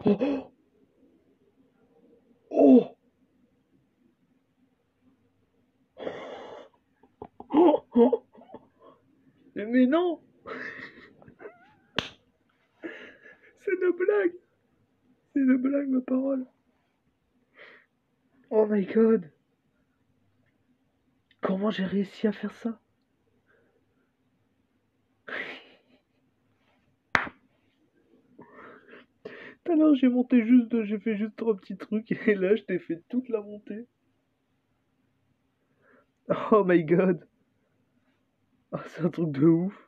Oh, oh, oh, oh. Mais non, c'est une blague. C'est une blague, ma parole. Oh my god. Comment j'ai réussi à faire ça? Tout à l'heure, j'ai fait juste 3 petits trucs et là, je t'ai fait toute la montée. Oh my god. Ah, c'est un truc de ouf.